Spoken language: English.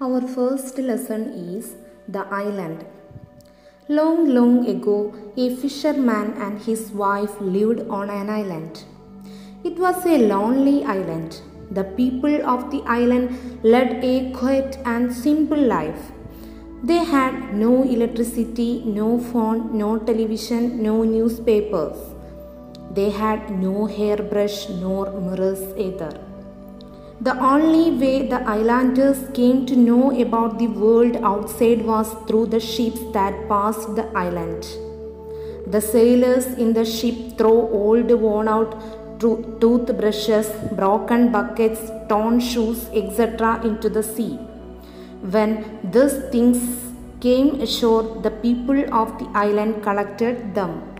Our first lesson is the island. Long, long ago, a fisherman and his wife lived on an island. It was a lonely island. The people of the island led a quiet and simple life. They had no electricity, no phone, no television, no newspapers. They had no hairbrush nor mirrors either. The only way the islanders came to know about the world outside was through the ships that passed the island. The sailors in the ship throw old worn out toothbrushes, broken buckets, torn shoes, etc. into the sea. When these things came ashore, the people of the island collected them.